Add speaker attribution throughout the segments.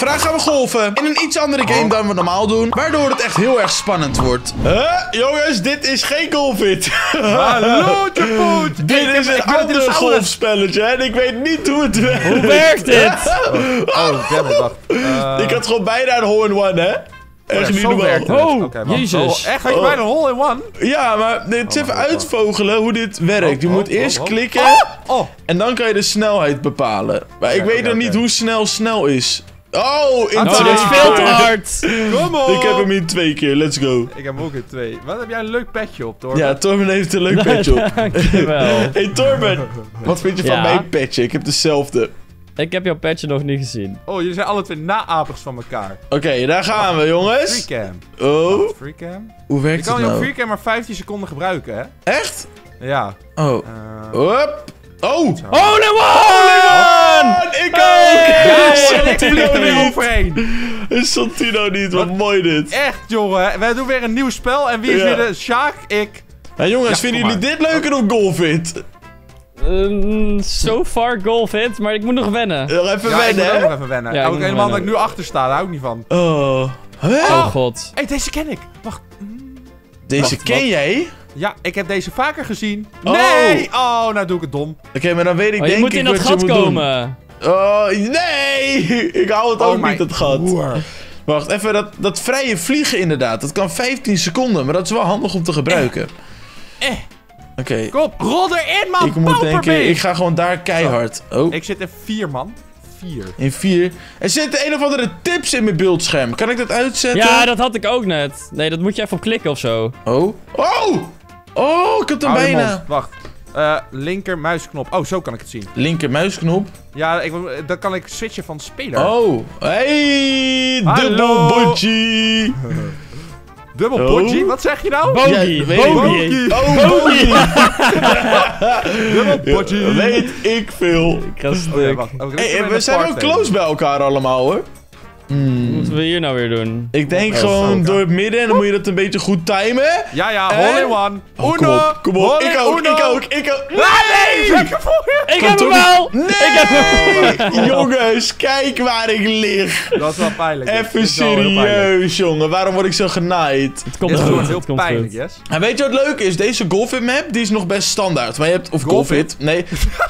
Speaker 1: Vandaag gaan we golfen. In een iets andere game dan we normaal doen. Waardoor het echt heel erg spannend wordt. Jongens, dit is geen golfit.
Speaker 2: Hallo, Tjepoet.
Speaker 1: Dit is een ander golfspelletje. En ik weet niet hoe het werkt.
Speaker 3: Hoe werkt dit?
Speaker 2: Damn it, wacht.
Speaker 1: Ik had gewoon bijna een hole-in-one, hè? Echt niet normaal.
Speaker 3: Oh,
Speaker 2: Oké, wacht.
Speaker 3: Jezus.
Speaker 2: Echt, had je bijna een hole-in-one?
Speaker 1: Ja, maar het is even uitvogelen hoe dit werkt. Je moet eerst klikken en dan kan je de snelheid bepalen. Maar ik weet nog niet hoe snel is. Oh, in
Speaker 3: Oh,
Speaker 1: twee
Speaker 3: dit is veel te
Speaker 1: keer.
Speaker 3: hard.
Speaker 2: Kom op.
Speaker 1: Ik heb hem in 2 keer, let's go.
Speaker 2: Ik heb hem ook in 2. Wat heb jij een leuk petje op, Torben?
Speaker 1: Ja, Torben heeft een leuk petje op.
Speaker 3: Dankjewel.
Speaker 1: Hey Torben, wat vind je van
Speaker 3: Ja?
Speaker 1: mijn petje? Ik heb dezelfde.
Speaker 3: Ik heb jouw petje nog niet gezien.
Speaker 2: Oh, jullie zijn alle twee naapers van elkaar.
Speaker 1: Oké, daar gaan we, jongens.
Speaker 2: Freecam.
Speaker 1: Oh,
Speaker 2: Freecam?
Speaker 1: hoe
Speaker 2: Je
Speaker 1: werkt
Speaker 2: kan
Speaker 1: het
Speaker 2: jouw
Speaker 1: nou?
Speaker 2: freecam maar 15 seconden gebruiken, hè?
Speaker 1: Echt?
Speaker 2: Ja.
Speaker 1: Oh. Hop. Oh!
Speaker 3: Hole in one!
Speaker 1: Ik ook!
Speaker 2: Ja,
Speaker 1: Is
Speaker 2: ik vlieg er weer overheen.
Speaker 1: Is Santino niet? Wat mooi dit.
Speaker 2: Echt, jongen. Wij doen weer een nieuw spel. En wie is
Speaker 1: Ja.
Speaker 2: weer de Sjaak? Ik.
Speaker 1: Ja, jongens,
Speaker 2: Ja,
Speaker 1: vinden
Speaker 2: kom
Speaker 1: jullie dit leuker dan Golfit?
Speaker 3: So far golfit, maar ik moet nog wennen.
Speaker 1: Nog even
Speaker 2: Ja, ik
Speaker 1: wennen,
Speaker 2: moet ook
Speaker 1: hè?
Speaker 2: nog even wennen.
Speaker 3: Ja, ik
Speaker 2: ook
Speaker 3: moet
Speaker 2: helemaal dat
Speaker 3: wennen.
Speaker 2: ik nu achter sta. Daar hou ik niet van.
Speaker 1: Oh. Huh?
Speaker 3: Oh god.
Speaker 2: Hé, deze ken ik. Wacht.
Speaker 1: Deze ken
Speaker 2: wat?
Speaker 1: jij?
Speaker 2: Ja, ik heb deze vaker gezien.
Speaker 1: Oh.
Speaker 2: Nee! Oh, nou doe ik het dom.
Speaker 1: Oké, maar dan weet ik
Speaker 3: Oh, je
Speaker 1: denk
Speaker 3: moet
Speaker 1: ik
Speaker 3: in dat
Speaker 1: wat je
Speaker 3: gat
Speaker 1: moet
Speaker 3: komen.
Speaker 1: doen. Oh, nee! Ik hou het ook
Speaker 2: mijn
Speaker 1: niet, het gat.
Speaker 2: broer.
Speaker 1: Wacht, even dat vrije vliegen inderdaad. Dat kan 15 seconden, maar dat is wel handig om te gebruiken. Oké.
Speaker 2: Kom op, rol erin, man.
Speaker 1: Ik moet
Speaker 2: Pauperbeest.
Speaker 1: denken, ik ga gewoon daar keihard. Oh,
Speaker 2: Ik zit in 4, man. 4.
Speaker 1: in 4. Er zitten een of andere tips in mijn beeldscherm. Kan ik dat uitzetten?
Speaker 3: Ja, dat had ik ook net. Nee, dat moet je even op klikken of zo.
Speaker 1: Oh. Oh! Oh, ik heb hem
Speaker 2: Hou je
Speaker 1: bijna.
Speaker 2: mond. Wacht. Linker muisknop. Oh, zo kan ik het zien.
Speaker 1: Linker muisknop.
Speaker 2: Ja, dan kan ik switchen van speler.
Speaker 1: Oh. Hey,
Speaker 2: Hallo.
Speaker 1: dubbel botje.
Speaker 2: Dubbel
Speaker 1: Oh.
Speaker 2: botje? Wat zeg je nou?
Speaker 3: Bogey,
Speaker 1: Ja, weet ik
Speaker 3: bogey.
Speaker 1: niet. Oh, bogey.
Speaker 2: Dubbel botje.
Speaker 1: Weet ik veel.
Speaker 3: Ik ga
Speaker 2: Oké,
Speaker 3: stuk.
Speaker 2: wacht. Oh,
Speaker 1: Hey, we zijn wel close bij elkaar allemaal, hoor.
Speaker 3: Wat moeten we hier nou weer doen?
Speaker 1: Ik denk
Speaker 2: Oh,
Speaker 1: gewoon
Speaker 2: zo.
Speaker 1: door het midden en dan moet je dat een beetje goed timen.
Speaker 2: Ja,
Speaker 1: En-
Speaker 2: hole in one.
Speaker 1: Oh,
Speaker 2: Uno.
Speaker 1: kom op.
Speaker 2: Hole
Speaker 1: Ik
Speaker 2: in
Speaker 1: ook.
Speaker 2: uno.
Speaker 1: Ik ook.
Speaker 2: Nee! Lekker voor je.
Speaker 3: Ik heb hem
Speaker 1: toch
Speaker 3: wel!
Speaker 1: Nee!
Speaker 3: Ik heb hem.
Speaker 1: Jongens, kijk waar ik lig.
Speaker 2: Dat is wel pijnlijk.
Speaker 1: Even
Speaker 2: Dit is wel heel pijnlijk.
Speaker 1: serieus, jongen. Waarom word ik zo genaaid?
Speaker 3: Het komt
Speaker 2: Dit is
Speaker 3: goed,
Speaker 2: gewoon heel
Speaker 3: het komt
Speaker 2: pijnlijk,
Speaker 3: goed.
Speaker 2: yes.
Speaker 1: En weet je wat leuk is? Deze Golfit map, die is nog best standaard. Maar je hebt... Of
Speaker 2: Golfit?
Speaker 1: Golfit?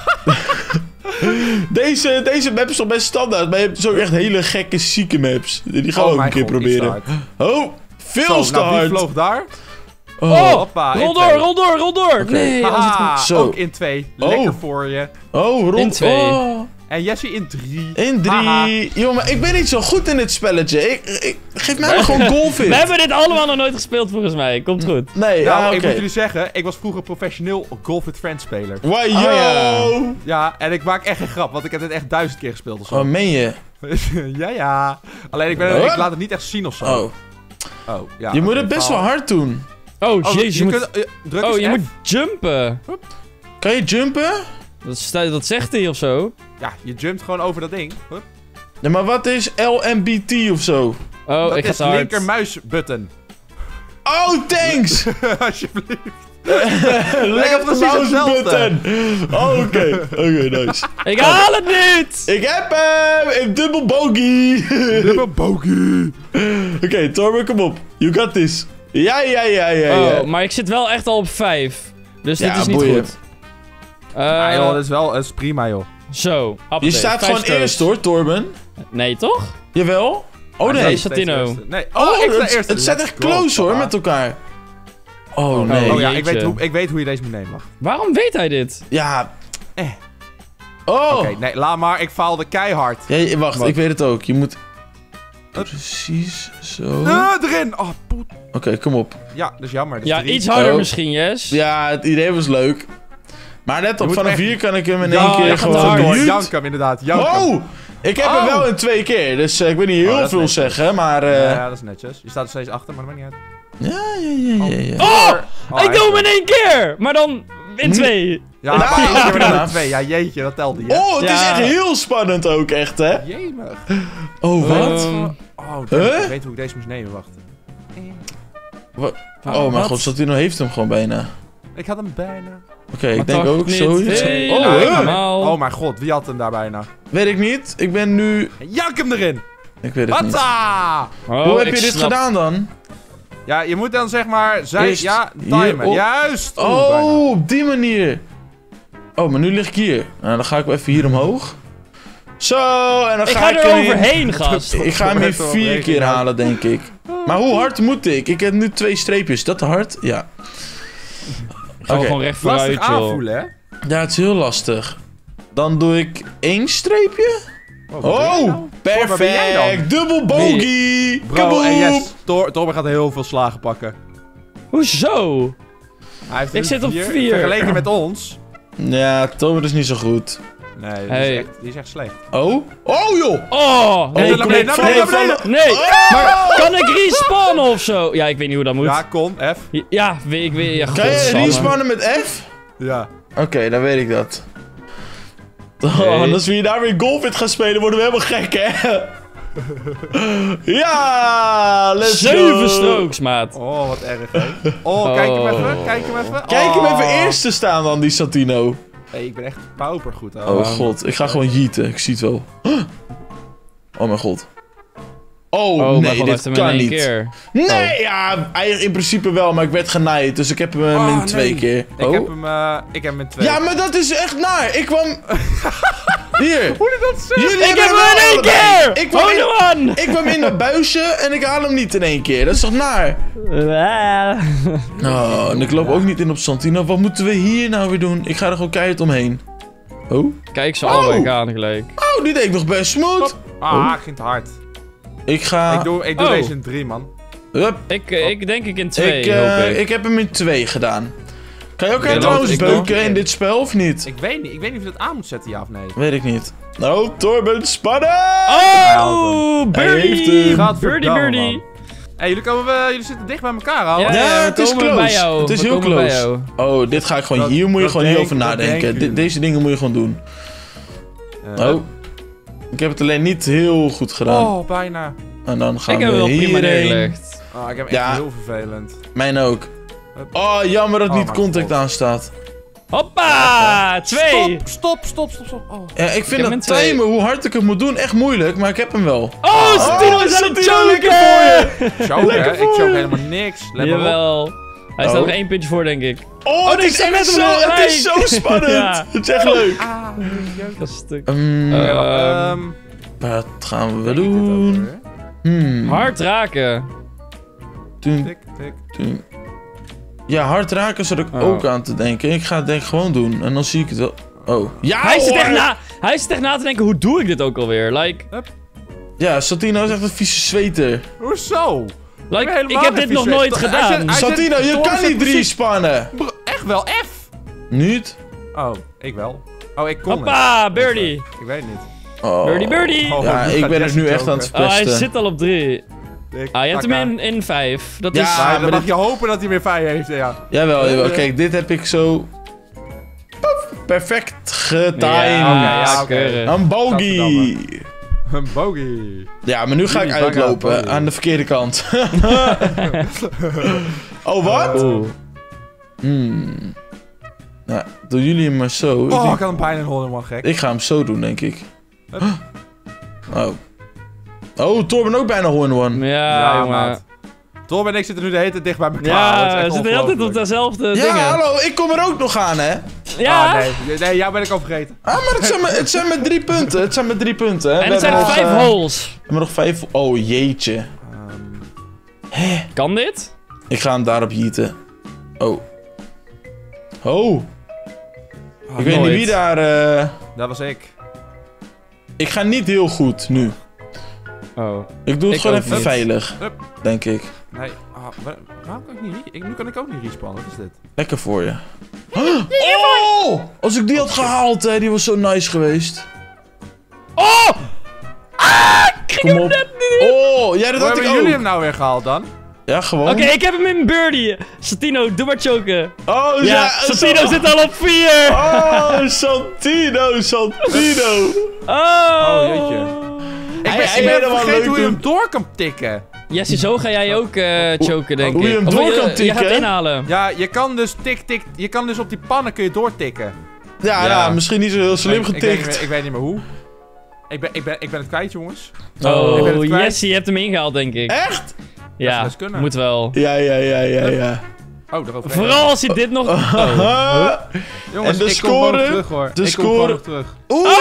Speaker 1: Nee. Deze map is nog best standaard. Maar je hebt dus ook echt hele gekke, zieke maps. Die gaan we ook een
Speaker 2: mijn
Speaker 1: keer
Speaker 2: god, iets
Speaker 1: proberen.
Speaker 2: te hard.
Speaker 1: Oh, veel
Speaker 2: Zo,
Speaker 1: te
Speaker 2: nou, wie
Speaker 1: hard.
Speaker 2: vloog daar?
Speaker 1: Oh,
Speaker 2: Hoppa,
Speaker 3: Rol
Speaker 2: in
Speaker 3: door,
Speaker 2: 2.
Speaker 3: rol door, rol door! Nee, als het
Speaker 2: Haha,
Speaker 3: goed...
Speaker 1: Zo.
Speaker 2: ook in 2. Lekker
Speaker 1: Oh.
Speaker 2: voor je.
Speaker 1: oh, rond.
Speaker 3: In 2.
Speaker 1: Oh,
Speaker 2: En Jesse in 3.
Speaker 1: in 3.
Speaker 2: Haha.
Speaker 1: Jongen, maar ik ben niet zo goed in dit spelletje. Geef mij maar gewoon Golfit.
Speaker 3: We hebben dit allemaal nog nooit gespeeld volgens mij. Komt goed.
Speaker 1: Nee,
Speaker 2: Nou,
Speaker 1: ja,
Speaker 2: ik
Speaker 1: oké.
Speaker 2: moet jullie zeggen, ik was vroeger professioneel Golf with Friends speler.
Speaker 1: Wow, yo!
Speaker 3: ja.
Speaker 2: Ja, en ik maak echt geen grap, want ik heb dit echt 1000 keer gespeeld of zo.
Speaker 1: Oh, meen je?
Speaker 2: ja. Alleen ik laat het niet echt zien of zo.
Speaker 1: Oh.
Speaker 2: Oh, ja.
Speaker 1: Je moet
Speaker 2: oké,
Speaker 1: het best wel
Speaker 2: verhaal.
Speaker 1: hard doen.
Speaker 3: Oh,
Speaker 2: Oh,
Speaker 3: jezus, je moet...
Speaker 2: druk
Speaker 3: Oh,
Speaker 2: eens
Speaker 3: je
Speaker 2: F.
Speaker 3: moet jumpen.
Speaker 1: Kan je jumpen?
Speaker 3: Dat zegt hij of zo.
Speaker 2: Ja, je jumpt gewoon over dat ding. Hup.
Speaker 1: Ja, maar wat is LMBT of zo?
Speaker 3: Oh,
Speaker 2: Dat
Speaker 3: ik ga
Speaker 2: is
Speaker 3: te hard.
Speaker 2: linker muisbutton.
Speaker 1: Oh, thanks!
Speaker 2: Alsjeblieft.
Speaker 1: Left
Speaker 2: precies
Speaker 1: mouse
Speaker 2: hetzelfde.
Speaker 1: button. Oh, oké, nice.
Speaker 3: Ik haal het niet!
Speaker 1: Ik heb hem! In dubbel bogey!
Speaker 2: Dubbel bogey.
Speaker 1: Oké, Torben, kom op. You got this. Ja.
Speaker 3: Oh, maar ik zit wel echt al op 5. Dus
Speaker 1: Ja,
Speaker 3: dit is niet
Speaker 1: boeien.
Speaker 3: goed.
Speaker 2: Ja, joh, dat is prima, joh.
Speaker 3: Zo,
Speaker 1: Je
Speaker 3: hoppatee,
Speaker 1: staat
Speaker 3: 5
Speaker 1: gewoon
Speaker 3: stoot.
Speaker 1: eerst, hoor, Torben.
Speaker 3: Nee, toch?
Speaker 1: Jawel. Oh,
Speaker 3: nee,
Speaker 1: nee.
Speaker 3: Satino.
Speaker 2: Nee.
Speaker 1: Oh,
Speaker 2: ik sta
Speaker 1: het,
Speaker 2: eerst.
Speaker 1: het staat echt close, hoor, met elkaar. Oh, nee.
Speaker 2: Oh ja,
Speaker 3: jeetje.
Speaker 2: ik weet hoe je deze moet nemen. Wacht.
Speaker 3: Waarom weet hij dit?
Speaker 1: Ja. Oh.
Speaker 2: Oké, nee, laat maar. Ik faalde keihard.
Speaker 1: Ja, wacht,
Speaker 3: Wat?
Speaker 1: ik weet het ook. Je moet... Precies zo.
Speaker 2: Erin! Oh, poet.
Speaker 1: Oké, kom op.
Speaker 2: Ja, dat is jammer. Dat is
Speaker 3: Ja,
Speaker 2: 3.
Speaker 3: iets harder
Speaker 1: Oh.
Speaker 3: misschien, yes.
Speaker 1: Ja, het idee was leuk. Maar let
Speaker 2: Je
Speaker 1: op,
Speaker 2: moet
Speaker 1: vanaf
Speaker 2: echt-
Speaker 1: hier kan ik hem in
Speaker 3: Ja,
Speaker 1: één keer
Speaker 3: je gaat
Speaker 1: gewoon...
Speaker 3: te hard.
Speaker 1: Mute.
Speaker 2: Jankum, inderdaad. Jankum.
Speaker 1: Oh! Ik heb hem wel in 2 keer, dus ik wil niet
Speaker 2: dat
Speaker 1: heel
Speaker 2: is
Speaker 1: veel
Speaker 2: netjes.
Speaker 1: zeggen, maar...
Speaker 2: Ja, dat is netjes. Je staat er steeds achter, maar dat maakt niet uit.
Speaker 1: Ja.
Speaker 3: Oh!
Speaker 2: Oh,
Speaker 3: Ik doe hem in 1 keer! Maar dan in 2.
Speaker 2: Ja,
Speaker 1: Nou,
Speaker 2: maar één keer
Speaker 1: ja.
Speaker 2: dan 2. Ja, jeetje, dat telde je.
Speaker 1: Oh, het is
Speaker 3: Ja.
Speaker 1: echt heel spannend ook, echt, hè?
Speaker 2: Jemig.
Speaker 1: Oh, wat?
Speaker 2: Oh,
Speaker 1: Huh?
Speaker 2: ik weet hoe ik deze moest nemen, wacht.
Speaker 1: Oh, mijn god, Satino heeft hem gewoon bijna.
Speaker 2: Ik had hem bijna.
Speaker 1: Oké, ik
Speaker 3: Maar
Speaker 1: denk
Speaker 3: toch
Speaker 1: ook
Speaker 3: niet
Speaker 1: zoiets.
Speaker 3: veel.
Speaker 1: Oh,
Speaker 3: Ja,
Speaker 1: huh?
Speaker 3: normaal.
Speaker 2: Oh mijn god, wie had hem daar bijna?
Speaker 1: Weet ik niet. Ik ben nu...
Speaker 2: Jank hem erin!
Speaker 1: Ik weet het niet.
Speaker 2: Hatta!
Speaker 3: Oh,
Speaker 1: Hoe heb
Speaker 3: ik
Speaker 1: je dit
Speaker 3: snap-
Speaker 1: gedaan dan?
Speaker 2: Ja, je moet dan zeg maar...
Speaker 1: Eerst
Speaker 2: timen.
Speaker 1: hier op.
Speaker 2: Juist! Bijna.
Speaker 1: Oh, op die manier. Oh, maar nu lig ik hier. Nou, dan ga ik wel even hier omhoog. Zo, en dan
Speaker 3: Ik
Speaker 1: ga
Speaker 3: ga
Speaker 1: ik
Speaker 3: er
Speaker 1: hem
Speaker 3: overheen, gast.
Speaker 1: Ik ga hem hier
Speaker 2: Echt wel
Speaker 1: 4
Speaker 2: overheen,
Speaker 1: keer
Speaker 2: ja.
Speaker 1: halen, denk ik. Maar hoe hard moet ik? Ik heb nu 2 streepjes. Is dat te hard? Ja.
Speaker 3: Gewoon,
Speaker 1: Oké.
Speaker 3: gewoon recht
Speaker 2: Lastig
Speaker 3: vooruit, joh.
Speaker 2: aanvoelen, hè?
Speaker 1: Ja, het is heel lastig. Dan doe ik 1 streepje.
Speaker 2: Wat doe je
Speaker 1: Oh,
Speaker 2: nou? Waar ben jij dan?
Speaker 1: perfect. Dubbel bogey.
Speaker 2: Bro,
Speaker 1: Kaboom.
Speaker 2: en yes, Torben gaat heel veel slagen pakken.
Speaker 3: Hoezo?
Speaker 2: Hij heeft
Speaker 3: Ik
Speaker 2: er
Speaker 3: zit op
Speaker 2: 4.
Speaker 3: 4.
Speaker 2: Vergeleken met ons.
Speaker 1: Ja, Tober is niet zo goed.
Speaker 2: Nee,
Speaker 3: Hey.
Speaker 2: die is echt slecht.
Speaker 1: Oh? Oh, joh.
Speaker 3: Oh,
Speaker 2: Nee,
Speaker 3: nee,
Speaker 2: naar
Speaker 3: kom
Speaker 2: beneden,
Speaker 3: op.
Speaker 2: naar beneden, naar beneden.
Speaker 3: Nee,
Speaker 1: Oh!
Speaker 3: maar kan ik respawnen of zo? Ja, ik weet niet hoe dat moet.
Speaker 2: Ja, kom, F.
Speaker 3: Ja, ik weet... Ja,
Speaker 1: Kan je
Speaker 3: godsamme.
Speaker 1: respawnen met F?
Speaker 2: Ja.
Speaker 1: Oké, dan weet ik dat. Oh,
Speaker 3: Nee.
Speaker 1: en als we hier daar weer Golfit gaan spelen, worden we helemaal gek, hè? Ja, let's go.
Speaker 3: 7 strokes, maat.
Speaker 2: Oh, wat erg, hè. Oh, kijk hem even, kijk hem even.
Speaker 1: Kijk hem even
Speaker 2: Oh.
Speaker 1: eerst te staan dan, die Santino.
Speaker 2: Hey, ik ben echt paupergoed, hoor.
Speaker 1: Oh god, ik ga gewoon yeeten. Ik zie het wel. Oh mijn god. Oh,
Speaker 3: Oh,
Speaker 1: nee,
Speaker 3: maar
Speaker 1: dit
Speaker 3: heeft hem
Speaker 1: kan
Speaker 3: in één
Speaker 1: niet.
Speaker 3: keer.
Speaker 1: Nee, ja, eigenlijk in principe wel, maar ik werd genaaid, dus ik heb hem
Speaker 2: Oh,
Speaker 1: in
Speaker 2: nee.
Speaker 1: 2 keer.
Speaker 2: Ik heb hem in 2.
Speaker 1: Ja, maar dat is echt naar. Ik kwam... Hier.
Speaker 2: Hoe je dat zegt?
Speaker 1: Jullie
Speaker 3: Ik heb
Speaker 1: hebben
Speaker 3: hem in één
Speaker 1: allebei.
Speaker 3: keer!
Speaker 1: Ik kwam, in,
Speaker 3: Hole in
Speaker 1: ik kwam in dat buisje en ik haal hem niet in 1 keer. Dat is toch naar?
Speaker 3: one!
Speaker 1: Oh, en ik loop ook niet in op Santino. Wat moeten we hier nou weer doen? Ik ga er gewoon keihard omheen. Oh?
Speaker 3: Kijk ze
Speaker 1: Oh.
Speaker 3: allebei aan gelijk.
Speaker 1: Oh, die deed ik nog best smooth.
Speaker 2: Ah, ging te hard.
Speaker 1: Ik ga...
Speaker 2: Ik doe
Speaker 3: Oh.
Speaker 2: deze in 3, man.
Speaker 1: Hup.
Speaker 3: Ik denk ik in 2, hoop ik.
Speaker 1: Ik heb hem in 2 gedaan. Kan je ook
Speaker 3: Oké,
Speaker 1: trouwens
Speaker 2: ik
Speaker 1: beuken
Speaker 2: nog.
Speaker 1: in dit spel of niet?
Speaker 2: Ik weet niet of je dat aan moet zetten, ja of nee.
Speaker 1: Weet ik niet. Nou, Torben, spannen!
Speaker 3: Oh,
Speaker 1: Hij heeft
Speaker 3: birdie!
Speaker 1: hem.
Speaker 3: Birdie, birdie.
Speaker 2: man. Hey, jullie zitten dicht bij elkaar, al.
Speaker 3: Ja,
Speaker 1: Ja,
Speaker 3: we
Speaker 1: het is
Speaker 3: komen
Speaker 1: close.
Speaker 3: bij jou.
Speaker 1: Het is
Speaker 3: We
Speaker 1: heel
Speaker 3: komen bij
Speaker 1: close.
Speaker 3: jou.
Speaker 1: Oh, dit ga ik gewoon...
Speaker 2: Dat-
Speaker 1: Hier moet je
Speaker 2: dat
Speaker 1: gewoon heel
Speaker 2: denk-
Speaker 1: over
Speaker 2: dat
Speaker 1: nadenken.
Speaker 2: denken jullie.
Speaker 1: Deze dingen moet je gewoon doen. Oh. Ik heb het alleen niet heel goed gedaan.
Speaker 2: Oh, bijna.
Speaker 1: En dan gaan
Speaker 3: Ik
Speaker 1: we
Speaker 3: heb hem wel prima
Speaker 1: hierheen.
Speaker 3: neergelegd.
Speaker 2: Oh, ik heb echt
Speaker 1: Ja.
Speaker 2: heel vervelend.
Speaker 1: Mijn ook. Oh, jammer dat
Speaker 2: Oh,
Speaker 1: niet
Speaker 2: mijn
Speaker 1: contact
Speaker 2: God.
Speaker 1: aanstaat.
Speaker 3: Hoppa! 2!
Speaker 2: Stop. Oh.
Speaker 1: Ja, ik vind
Speaker 3: heb hem
Speaker 1: dat
Speaker 3: in 2.
Speaker 1: timen, hoe hard ik het moet doen, echt moeilijk. Maar ik heb hem wel.
Speaker 3: Oh, Santino is aan het
Speaker 1: Santino, lekker
Speaker 3: choken!
Speaker 2: Choke, hè? Ik
Speaker 1: voor
Speaker 2: choke
Speaker 1: je.
Speaker 2: helemaal niks. Let maar op.
Speaker 3: Jawel. Hij staat
Speaker 1: Oh.
Speaker 3: nog 1 puntje voor, denk ik.
Speaker 1: Oh,
Speaker 3: nee,
Speaker 1: het,
Speaker 3: ik
Speaker 1: is
Speaker 3: zag
Speaker 1: echt
Speaker 3: net
Speaker 1: zo,
Speaker 3: hem
Speaker 1: het is
Speaker 3: gelijk.
Speaker 1: zo spannend.
Speaker 3: Ja.
Speaker 1: Het is echt leuk.
Speaker 2: Ah,
Speaker 3: Dat is een stuk.
Speaker 2: Ehm,
Speaker 1: Wat gaan we
Speaker 2: weet ik dit ook
Speaker 1: doen?
Speaker 2: weer?
Speaker 3: Hard raken.
Speaker 1: Toen,
Speaker 2: Tik, tik.
Speaker 1: toen. Ja, hard raken zat ik
Speaker 3: Oh.
Speaker 1: ook aan te denken. Ik ga het denk ik gewoon doen. En dan zie ik het wel. Oh. Ja,
Speaker 3: Hij zit,
Speaker 1: hoor.
Speaker 3: hij zit echt na te denken, hoe doe ik dit ook alweer? Like,
Speaker 1: Ja, Santino is echt een vieze zweter.
Speaker 2: Hoezo?
Speaker 3: like
Speaker 2: helemaal
Speaker 3: ik heb
Speaker 2: geen
Speaker 3: dit nog
Speaker 2: vies
Speaker 3: nooit
Speaker 2: weet.
Speaker 3: gedaan.
Speaker 2: Hij
Speaker 1: Santino, je
Speaker 2: Thor
Speaker 1: kan
Speaker 2: zit
Speaker 1: niet
Speaker 2: precies-
Speaker 1: respannen.
Speaker 2: Bro, echt wel, F.
Speaker 1: Niet?
Speaker 2: Oh, ik wel. Oh, ik kon
Speaker 3: Hoppa,
Speaker 2: het.
Speaker 3: birdie.
Speaker 2: Ik weet niet.
Speaker 1: Oh.
Speaker 3: Birdie, birdie.
Speaker 2: Oh,
Speaker 1: Ja,
Speaker 2: nu
Speaker 1: ik
Speaker 2: gaat
Speaker 1: ben er
Speaker 2: Jesse
Speaker 1: nu echt
Speaker 2: choken.
Speaker 1: aan het
Speaker 3: Oh, hij
Speaker 1: pesten.
Speaker 3: zit al op 3.
Speaker 2: Ik
Speaker 3: Ah, je hebt
Speaker 2: pak
Speaker 3: hem
Speaker 2: haar.
Speaker 3: in 5. Dat
Speaker 1: Ja,
Speaker 3: is...
Speaker 2: Maar dan
Speaker 1: maar
Speaker 2: mag
Speaker 1: dit-
Speaker 2: je hopen dat hij weer 5 heeft, ja.
Speaker 1: Jawel, jawel. Kijk, dit heb ik zo... Poef, perfect getimed.
Speaker 3: Ja,
Speaker 2: oké.
Speaker 3: keurig.
Speaker 1: Een bogey.
Speaker 2: Gadverdamme. Een bogey.
Speaker 1: Ja, maar nu ga ik
Speaker 2: Jullie bagger
Speaker 1: uitlopen
Speaker 2: bogey.
Speaker 1: aan de verkeerde kant. Oh, wat?
Speaker 3: Oeh.
Speaker 1: Nou, doen jullie hem maar zo.
Speaker 2: Oh, ik had hem bijna een hole in one, gek.
Speaker 1: Ik ga hem zo doen, denk ik.
Speaker 2: Hup.
Speaker 1: Oh. Oh, Torben ook bijna hole-in-one.
Speaker 3: Ja, jongen.
Speaker 2: maat. Torben en ik zitten nu de hele tijd dicht bij elkaar.
Speaker 3: Ja,
Speaker 2: Dat is echt
Speaker 3: we zitten de hele tijd op
Speaker 2: ongelooflijk.
Speaker 3: dezelfde
Speaker 1: Ja,
Speaker 3: dingen.
Speaker 1: hallo, ik kom er ook nog aan, hè?
Speaker 3: Ja,
Speaker 2: Ah, nee, jou ben ik al vergeten.
Speaker 1: Ah, maar het zijn maar 3 punten. Het zijn maar 3 punten, hè?
Speaker 3: en
Speaker 1: We
Speaker 3: het zijn
Speaker 1: hebben
Speaker 3: 5
Speaker 1: nog,
Speaker 3: holes.
Speaker 1: We hebben nog 5... Oh, jeetje.
Speaker 3: Kan dit?
Speaker 1: Ik ga hem daarop jieten. Oh. Oh. Ik weet niet
Speaker 3: nooit.
Speaker 1: wie daar...
Speaker 2: Dat was ik.
Speaker 1: Ik ga niet heel goed nu.
Speaker 3: Oh.
Speaker 1: Ik doe het
Speaker 3: Ik
Speaker 1: gewoon
Speaker 3: ook
Speaker 1: even
Speaker 3: niet.
Speaker 1: veilig.
Speaker 2: Hup.
Speaker 1: Denk ik.
Speaker 2: Nee, waarom kan ik niet? Nu kan ik ook niet respannen. Wat is dit?
Speaker 1: Lekker voor je. Oh! Als ik die had gehaald, hè. Die was zo nice geweest.
Speaker 3: Oh! Ah! Ik ging
Speaker 1: Kom
Speaker 3: hem
Speaker 1: op.
Speaker 3: net niet in.
Speaker 1: Oh, ja, dat
Speaker 2: Hoe
Speaker 1: had ik
Speaker 2: hebben jullie hem
Speaker 1: ook.
Speaker 2: nou weer gehaald dan?
Speaker 1: Ja, gewoon.
Speaker 3: Oké, ik heb hem in birdie. Santino, doe maar choken.
Speaker 1: Oh,
Speaker 3: Ja, Santino zit al op 4.
Speaker 1: Oh, Santino.
Speaker 3: Oh.
Speaker 2: jeetje. Ik
Speaker 1: Hij
Speaker 2: ben
Speaker 1: helemaal
Speaker 2: vergeten
Speaker 1: leuk
Speaker 2: hoe je
Speaker 1: doen.
Speaker 2: hem door kan tikken.
Speaker 3: Jesse, zo ga jij ook choken, denk ik.
Speaker 1: hoe je hem
Speaker 3: Of
Speaker 1: door kan
Speaker 3: Je
Speaker 1: tikken?
Speaker 3: gaat inhalen.
Speaker 2: Ja, je kan dus je kan dus op die pannen kun je doortikken.
Speaker 1: Ja,
Speaker 3: Ja.
Speaker 1: nou, misschien niet zo heel slim
Speaker 2: ik
Speaker 1: getikt.
Speaker 2: weet niet meer hoe. Ik ben het kwijt, jongens. Ik ben
Speaker 3: Oh,
Speaker 2: het kwijt.
Speaker 3: Jesse, je hebt hem ingehaald, denk ik.
Speaker 1: Echt?
Speaker 3: Ja,
Speaker 2: best kunnen.
Speaker 3: moet wel.
Speaker 1: Ja.
Speaker 2: Oh, daarover.
Speaker 3: Vooral als hij dit nog... Oh.
Speaker 2: Jongens,
Speaker 1: En de
Speaker 2: ik kom gewoon nog
Speaker 1: score?
Speaker 2: terug, hoor.
Speaker 1: De
Speaker 2: Ik kom gewoon
Speaker 1: score?
Speaker 2: nog terug.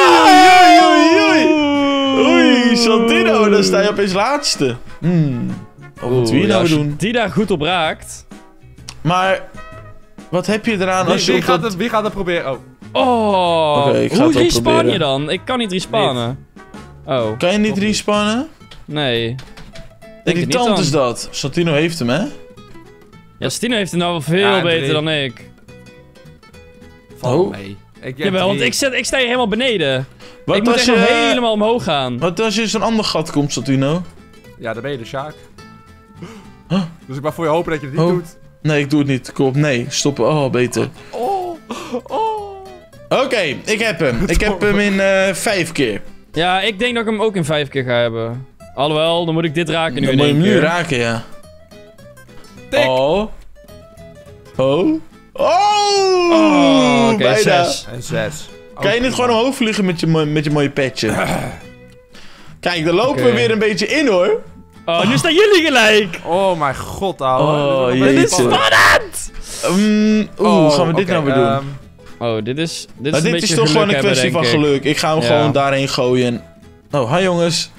Speaker 1: Oei, Santino, dan sta je opeens laatste. Wat moet je nou
Speaker 3: als je
Speaker 1: doen?
Speaker 3: die daar goed op raakt...
Speaker 1: Maar, wat heb je eraan als je
Speaker 2: Wie gaat het proberen? Oh.
Speaker 3: Oh,
Speaker 1: Oké, ik ga
Speaker 3: hoe
Speaker 1: het ook
Speaker 3: respawn
Speaker 1: proberen.
Speaker 3: je dan? Ik kan niet respawnen. Oh,
Speaker 1: Kan je niet
Speaker 2: Toch niet.
Speaker 1: respawnen?
Speaker 3: nee. Denk het niet
Speaker 1: Irritant
Speaker 3: dan.
Speaker 1: is dat. Santino heeft hem, hè?
Speaker 3: Ja, Stino heeft het nou wel veel
Speaker 2: Ja,
Speaker 3: beter
Speaker 2: drie.
Speaker 3: dan ik.
Speaker 2: Valt
Speaker 1: Oh.
Speaker 2: mee.
Speaker 3: Jawel, want ik sta hier helemaal beneden.
Speaker 1: Wat
Speaker 3: Ik moet
Speaker 1: als
Speaker 3: echt nog
Speaker 1: je...
Speaker 3: helemaal omhoog gaan.
Speaker 1: Wat als je in zo'n ander gat komt, Santino?
Speaker 2: Ja, daar ben je de Sjaak.
Speaker 1: Huh?
Speaker 2: Dus ik mag voor je hopen dat je het niet
Speaker 1: Oh.
Speaker 2: doet.
Speaker 1: Nee, ik doe het niet. Kom op, nee. Stoppen. Oh, beter.
Speaker 2: Oh.
Speaker 1: Oké, ik heb hem. Ik heb hem in 5 keer.
Speaker 3: Ja, ik denk dat ik hem ook in 5 keer ga hebben. Alhoewel, dan moet ik dit raken nu
Speaker 1: Dan
Speaker 3: in
Speaker 1: moet je
Speaker 3: één
Speaker 1: hem nu
Speaker 3: keer.
Speaker 1: raken, ja.
Speaker 2: Tik.
Speaker 1: Oh. Oh.
Speaker 3: Oh, oké,
Speaker 1: bijna.
Speaker 3: 6.
Speaker 2: En 6.
Speaker 1: Kan je niet gewoon omhoog vliegen met je mooie petje? Kijk, daar lopen we
Speaker 3: Oké.
Speaker 1: weer een beetje in, hoor.
Speaker 3: Oh, nu staan jullie gelijk!
Speaker 2: Oh mijn god, ouwe.
Speaker 1: Oh,
Speaker 2: Dit is nog
Speaker 1: jeetje.
Speaker 2: best spannend.
Speaker 1: Gaan we dit
Speaker 2: oké,
Speaker 1: nou weer doen?
Speaker 3: Oh, dit is
Speaker 1: Maar
Speaker 3: een
Speaker 1: dit
Speaker 3: beetje
Speaker 1: is toch gewoon een
Speaker 3: geluk
Speaker 1: kwestie van
Speaker 3: hebben, denk ik.
Speaker 1: geluk. Ik ga hem
Speaker 3: Ja.
Speaker 1: gewoon daarheen gooien. Oh, hi jongens.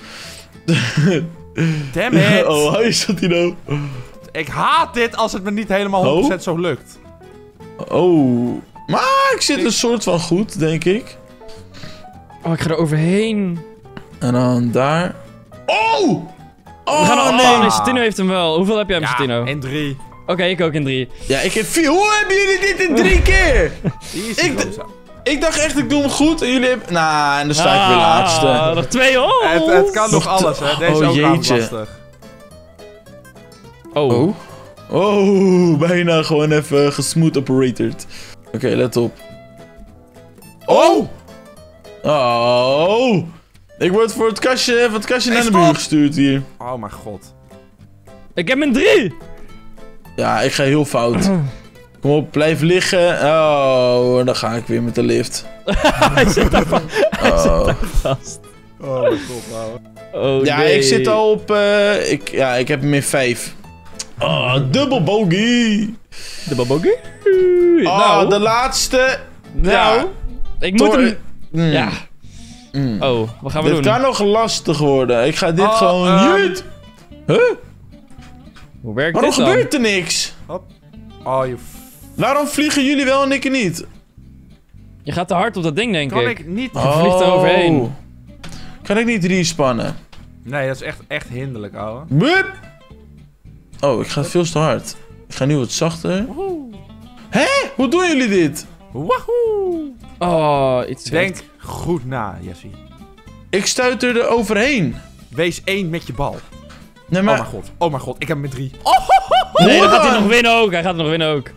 Speaker 2: Damn it.
Speaker 1: Oh, hi Santino.
Speaker 2: Ik haat dit als het me niet helemaal 100% zo lukt.
Speaker 1: Oh. Maar ik zit een soort van goed, denk ik.
Speaker 3: Oh, ik ga er overheen.
Speaker 1: En dan daar. Oh!
Speaker 3: We gaan
Speaker 1: Oh,
Speaker 3: oh, nee, Santino heeft hem wel. Hoeveel heb jij hem, Santino?
Speaker 2: Ja, en 3.
Speaker 3: Oké, ik ook in 3.
Speaker 1: Ja, ik heb 4. Hoe hebben jullie dit in 3 keer?
Speaker 2: Easy,
Speaker 1: Ik-
Speaker 2: Rosa.
Speaker 1: Ik dacht echt, ik doe hem goed. En jullie hebben... Nou, en dan sta ik weer laatste.
Speaker 3: Nog 2, oh!
Speaker 2: Het kan nog
Speaker 1: Nog
Speaker 2: alles, hè. Deze
Speaker 1: oh,
Speaker 2: ook namelijk
Speaker 1: jeetje.
Speaker 2: lastig.
Speaker 3: Oh.
Speaker 1: Oh. Oh, bijna gewoon even gesmooth operated. Oké, let op. Oh! Oh! Ik word voor het kastje naar de
Speaker 2: stop!
Speaker 1: muur gestuurd hier.
Speaker 2: Oh mijn god.
Speaker 3: Ik heb een 3!
Speaker 1: Ja, ik ga heel fout. Kom op, blijf liggen. Oh, en dan ga ik weer met de lift.
Speaker 3: Hij zit daar
Speaker 1: Oh.
Speaker 3: vast.
Speaker 2: Oh mijn god, ouwe.
Speaker 3: Oh,
Speaker 1: Ja,
Speaker 3: nee.
Speaker 1: ik zit al op... ik heb hem in 5. Oh, dubbel bogey.
Speaker 3: De babogie?
Speaker 1: Oh,
Speaker 3: nou,
Speaker 1: de laatste.
Speaker 3: nou.
Speaker 1: Ja.
Speaker 3: Ik moet hem...
Speaker 1: Mm.
Speaker 3: Ja.
Speaker 1: Mm.
Speaker 3: Oh, wat gaan we
Speaker 1: Dit
Speaker 3: doen?
Speaker 1: kan nog lastig worden. Ik ga dit
Speaker 2: Oh,
Speaker 1: gewoon... Jut! Huh?
Speaker 3: Hoe werkt
Speaker 1: Waarom
Speaker 3: dit dan?
Speaker 1: gebeurt er niks?
Speaker 2: Oh, je...
Speaker 1: Waarom vliegen jullie wel en ik niet?
Speaker 3: Je gaat te hard op dat ding, denk
Speaker 2: Kan
Speaker 3: ik.
Speaker 2: ik niet...
Speaker 3: Je vliegt er overheen.
Speaker 1: Kan ik niet respannen?
Speaker 2: Nee, dat is echt hinderlijk, ouwe.
Speaker 1: Bup! Oh, ik ga veel te hard. Ik ga nu wat zachter. Hè? Hoe doen jullie dit?
Speaker 2: Wahoo!
Speaker 3: Oh, iets
Speaker 2: Denk goed na, Jesse.
Speaker 1: Ik stuit er overheen.
Speaker 2: Wees 1 met je bal.
Speaker 1: Nee,
Speaker 2: Oh
Speaker 1: maar...
Speaker 2: mijn god. Oh mijn god, ik heb hem met 3.
Speaker 3: Nee, dan gaat hij
Speaker 1: Wow.
Speaker 3: nog winnen ook. Hij gaat nog winnen ook.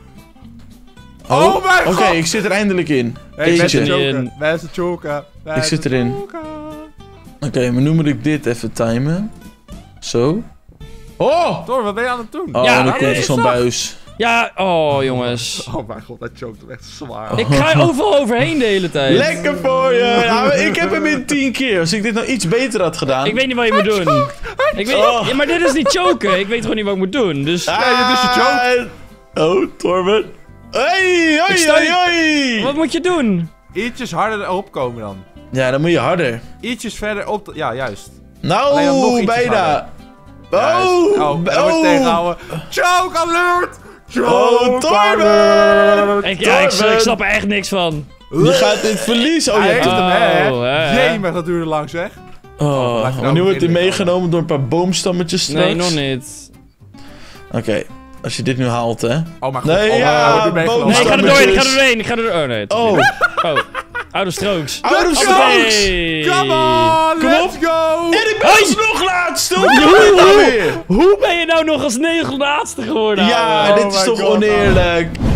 Speaker 2: Oh mijn
Speaker 1: Oké,
Speaker 2: god.
Speaker 1: ik zit er eindelijk in.
Speaker 2: Hey,
Speaker 1: Eentje.
Speaker 2: mensen
Speaker 3: Eentje.
Speaker 2: choken. Mensen choken.
Speaker 1: Ik zit erin. Oké, maar nu moet ik dit even timen. Zo. Oh!
Speaker 2: Thor, wat ben je aan het doen?
Speaker 1: Oh,
Speaker 3: Ja,
Speaker 1: en dan
Speaker 3: nee,
Speaker 1: komt er zo'n buis.
Speaker 3: Ja, oh jongens.
Speaker 2: Oh mijn god, dat choked hem echt zwaar.
Speaker 3: Ik ga overal overheen de hele tijd.
Speaker 1: Lekker voor je! Ja, maar ik heb hem in 10 keer. Als ik dit nou iets beter had gedaan...
Speaker 3: Ik weet niet wat je moet doen. Ik weet,
Speaker 1: Oh.
Speaker 3: ja, maar dit is niet choken. Ik weet gewoon niet wat ik moet doen. Dus
Speaker 1: Ah,
Speaker 2: Ja, dit is je joke.
Speaker 1: Oh, Torben. Hey, hoi,
Speaker 3: sta
Speaker 1: hoi,
Speaker 3: niet-
Speaker 1: hoi.
Speaker 3: wat moet je doen?
Speaker 2: Ietsjes harder erop komen dan.
Speaker 1: Ja, dan moet je harder.
Speaker 2: Ietsjes verder op... Ja, juist. Alleen dan nog
Speaker 1: Nou,
Speaker 2: ietsjes
Speaker 1: bijna.
Speaker 2: Juist.
Speaker 1: Oh,
Speaker 2: en dan wordt tegenhouden. Choke alert! Choke
Speaker 1: Torben!
Speaker 2: alert!
Speaker 3: Ik
Speaker 1: Torben.
Speaker 3: snap er echt niks van.
Speaker 1: Je gaat dit verliezen. Oh,
Speaker 2: Hij
Speaker 1: je
Speaker 2: heeft
Speaker 1: hebt
Speaker 2: hem,
Speaker 3: Oh,
Speaker 2: hè?
Speaker 3: hè.
Speaker 2: Jemig, dat duurde lang, zeg.
Speaker 1: Oh,
Speaker 2: Blijf je
Speaker 1: maar nu
Speaker 2: nou
Speaker 1: wordt hij
Speaker 2: in de
Speaker 1: meegenomen door een paar boomstammetjes straks.
Speaker 3: Nee, nog niet.
Speaker 1: Oké, als je dit nu haalt, hè.
Speaker 2: Oh mijn god.
Speaker 1: Nee,
Speaker 2: oh,
Speaker 1: ja,
Speaker 2: oh, nu ben ik
Speaker 1: boom-
Speaker 2: geloof.
Speaker 3: Nee, ik ga er doorheen. Ik ga er
Speaker 1: Stammetjes.
Speaker 3: doorheen. Ik ga er doorheen. Oh, nee. toch
Speaker 1: Oh,
Speaker 3: niet. Oh. Oude strokes.
Speaker 1: oude
Speaker 2: Let's
Speaker 1: strokes!
Speaker 3: Hey.
Speaker 2: Come on,
Speaker 1: Kom
Speaker 2: let's
Speaker 1: op.
Speaker 2: go!
Speaker 1: En ik ben
Speaker 3: Hey.
Speaker 1: alsnog laatste! Hoe
Speaker 3: Hoe-
Speaker 1: kan dit nou
Speaker 3: hoe-
Speaker 1: weer?
Speaker 3: Hoe ben je nou nog als 9 laatste geworden?
Speaker 1: Ja,
Speaker 3: ouwe?
Speaker 1: dit is
Speaker 2: my
Speaker 1: toch
Speaker 2: God,
Speaker 1: oneerlijk.